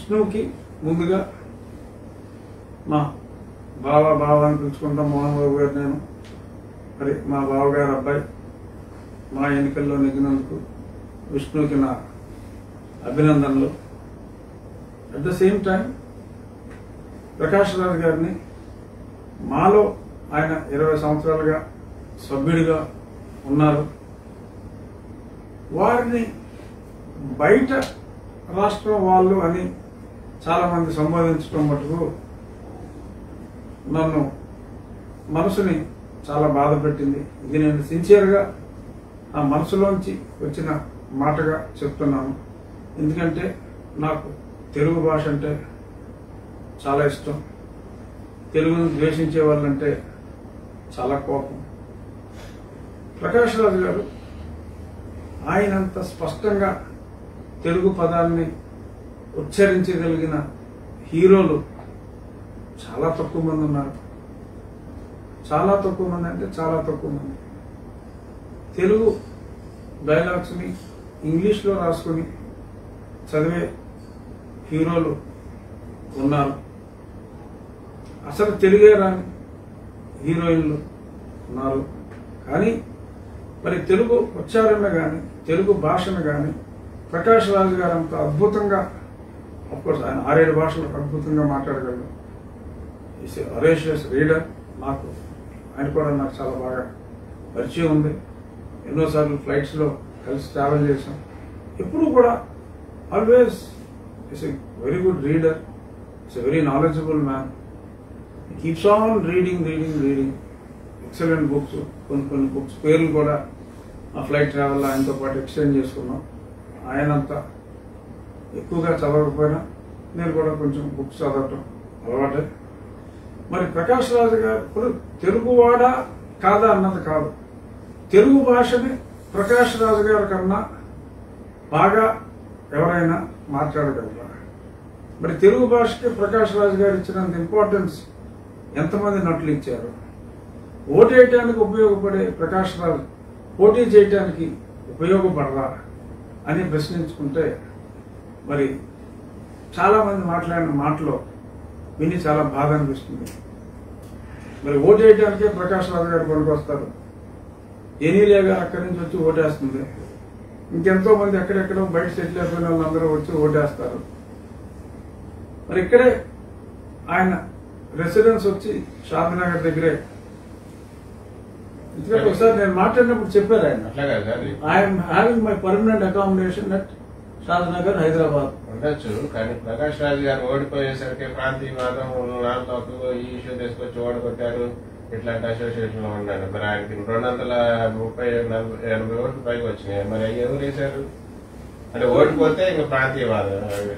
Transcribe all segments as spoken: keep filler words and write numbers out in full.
విష్ణువుకి ముందుగా మా బావ బావ అని పిలుచుకుంటాం మోహన్ బాబు గారు. నేను మరి మా బావగారు అబ్బాయి మా ఎన్నికల్లో నెగ్గినందుకు విష్ణువుకి నా అభినందనలు. At the same time Prakash Raj గారిని మాలో ఆయన ఇరవై సంవత్సరాలుగా సభ్యుడిగా ఉన్నారు. వారిని బయట రాష్ట్రం వాళ్ళు అని చాలా మంది సంబోధించడం మటుకు నన్ను మనసుని చాలా బాధ పెట్టింది. ఇది నేను సిన్సియర్గా ఆ మనసులోంచి వచ్చిన మాటగా చెప్తున్నాను. ఎందుకంటే నాకు తెలుగు భాష అంటే చాలా ఇష్టం. తెలుగును ద్వేషించే వాళ్ళంటే చాలా కోపం. ప్రకాష్ రాజ్ గారు ఆయనంత స్పష్టంగా తెలుగు పదాన్ని ఉచ్చరించగలిగిన హీరోలు చాలా తక్కువ మంది ఉన్నారు. చాలా తక్కువ మంది అంటే చాలా తక్కువ మంది. తెలుగు డైలాగ్స్ని ఇంగ్లీష్లో రాసుకుని చదివే హీరోలు ఉన్నారు. అసలు తెలుగే రాని హీరోయిన్లు ఉన్నారు. కానీ మరి తెలుగు ఉచ్చారణ కానీ తెలుగు భాషను కానీ ప్రకాష్ రాజ్ గారు అంత అద్భుతంగా, అఫ్కోర్స్ ఆయన ఆరేడు భాషలు అద్భుతంగా మాట్లాడగలరు. Is అరేషియస్ reader. నాకు ఆయన కూడా నాకు చాలా బాగా పరిచయం ఉంది. ఎన్నోసార్లు ఫ్లైట్స్లో కలిసి ట్రావెల్ చేశాం. ఎప్పుడు కూడా always is a very good reader. It's a very knowledgeable man. Keeps on reading reading reading excellent books. కొన్ని కొన్ని బుక్స్ పేర్లు కూడా ఆ ఫ్లైట్ ట్రావెల్లో ఆయనతో పాటు ఎక్స్చేంజ్ చేసుకున్నాం. ఆయనంతా ఎక్కువగా చదవకపోయినా నేను కూడా కొంచెం బుక్స్ చదవటం అలవాటే. మరి ప్రకాష్ రాజ్ గారు ఇప్పుడు తెలుగువాడా కాదా అన్నది కాదు, తెలుగు భాషని ప్రకాష్ రాజ్ గారి కన్నా బాగా ఎవరైనా మాట్లాడగలరా? మరి తెలుగు భాషకి ప్రకాష్ రాజ్ గారు ఇచ్చినంత ఇంపార్టెన్స్ ఎంతమంది నటులు ఇచ్చారు? ఓటేయటానికి ఉపయోగపడే ప్రకాష్ రాజ్ పోటీ చేయటానికి ఉపయోగపడరా అని ప్రశ్నించుకుంటే మరి చాలా మంది మాట్లాడిన మాటలో విని చాలా బాధ అనిపిస్తుంది. మరి ఓటేయటానికే ప్రకాష్ రాజ్ గారు పనికొస్తారు. ఎనీలియా గారు అక్కడి నుంచి వచ్చి ఓటేస్తుంది. ఇంకెంతో మంది ఎక్కడెక్కడో బయట సెటిల్ అయిపోయిన వాళ్ళందరూ వచ్చి ఓటేస్తారు. మరి ఇక్కడే ఆయన రెసిడెన్స్ వచ్చి షాద్నగర్ దగ్గరే. ఎందుకంటే ఒకసారి నేను మాట్లాడినప్పుడు చెప్పారు ఆయన, I am having my permanent accommodation at Shadnagar Hyderabad. ఉండొచ్చు, కానీ ప్రకాష్ రాజ్ గారు ఓడిపోయేసరికి ప్రాంతీయవాదం నాలుగు ఈ ఇష్యూ తీసుకొచ్చి ఓడగొట్టారు ఇట్లాంటి అసోసియేషన్ లో ఉన్నాడు. మరి ఆయనకి రెండు వందల ముప్పై ఎనభై ఓట్లు పైకి వచ్చినాయి. మరి అవి ఎవరు వేశారు అంటే ఓడిపోతే ఇంకా ప్రాంతీయవాదం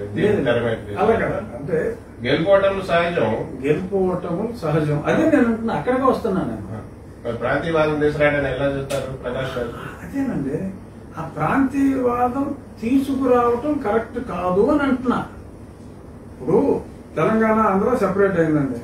అంటే గెలుపోవటం సహజం. గెలుపోవటము సహజం అదే నేను అంటున్నా. అక్కడికే వస్తున్నాను నేను. ప్రాంతీయవాదం తీసుకురావడానికి ఎలా చూస్తారు ప్రకాష్ రాజ్? అదేనండి, ఆ ప్రాంతీయవాదం తీసుకురావటం కరెక్ట్ కాదు అని అంటున్నా. ఇప్పుడు తెలంగాణ ఆంధ్ర సెపరేట్ అయిందండి.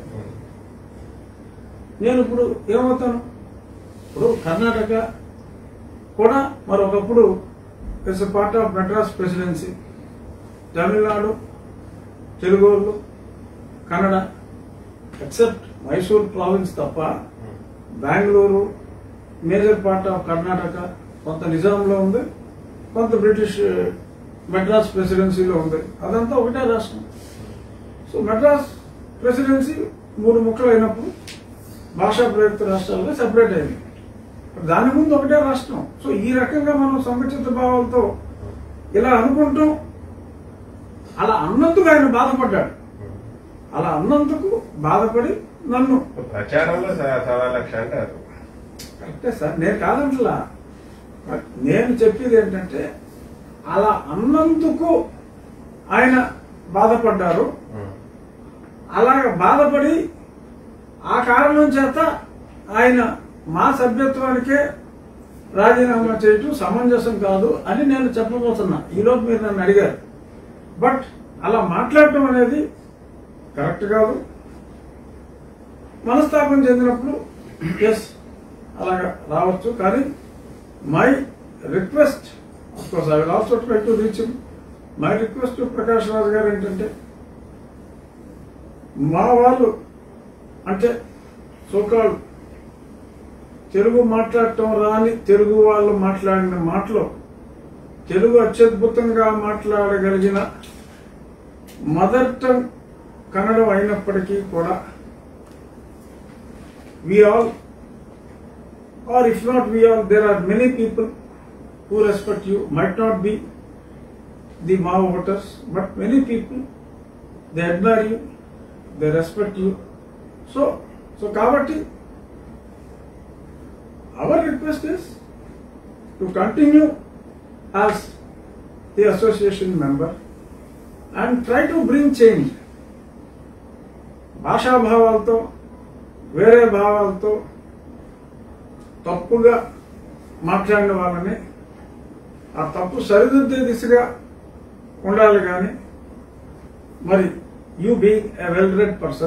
నేను ఇప్పుడు ఏమవుతాను? ఇప్పుడు కర్ణాటక కూడా మరొకప్పుడు it's part of Madras presidency. Tamil Nadu, Telugu వాళ్ళు, కన్నడ ఎక్సెప్ట్ మైసూర్ ప్రావిన్స్ తప్ప Bengaluru major part of Karnataka కొంత నిజాంలో ఉంది, కొంత బ్రిటిష్ మెడ్రాస్ ప్రెసిడెన్సీలో ఉంది. అదంతా ఒకటే రాష్ట్రం. సో మెడ్రాస్ ప్రెసిడెన్సీ మూడు ముక్కలు అయినప్పుడు భాషా ప్రయుక్త రాష్ట్రాలుగా సెపరేట్ అయింది. దాని ముందు ఒకటే రాష్ట్రం. సో ఈ రకంగా మనం సంకుచిత భావాలతో ఇలా అనుకుంటాం. అలా అన్నందుకు ఆయన బాధపడ్డాడు. అలా అన్నందుకు బాధపడి నన్ను ప్రచారంలో సవా లక్ష అంటారు. కరెక్టే సార్, నేను కాదంటలా. నేను చెప్పేది ఏంటంటే అలా అన్నందుకు ఆయన బాధపడ్డారు. అలాగ బాధపడి ఆ కారణం చేత ఆయన మా సభ్యత్వానికే రాజీనామా చేయటం సమంజసం కాదు అని నేను చెప్పబోతున్నా. ఈలోపు మీరు నన్ను అడిగారు. బట్ అలా మాట్లాడటం అనేది కరెక్ట్ కాదు. మనస్తాపం చెందినప్పుడు ఎస్ అలాగా రావచ్చు. కానీ my request, of course I will also try to reach him. My request to Prakash Raj garu ఏంటంటే మా వాళ్ళు అంటే సోకాల్ తెలుగు మాట్లాడటం రాని తెలుగు వాళ్ళు మాట్లాడిన మాటలో తెలుగు అత్యద్భుతంగా మాట్లాడగలిగిన మదర్ టంగ్ కన్నడం అయినప్పటికీ కూడా we all, or if not we all, there are many people who respect you. Might not be the Mao voters, but many people, they admire you, they respect you. So, so Kavati, our request is to continue as the association member and try to bring change. భాషా భావాలతో వేరే భావాలతో తప్పుగా మాట్లాడిన వాళ్ళని ఆ తప్పు సరిదిద్దే దిశగా ఉండాలి కానీ మరి you being a well read person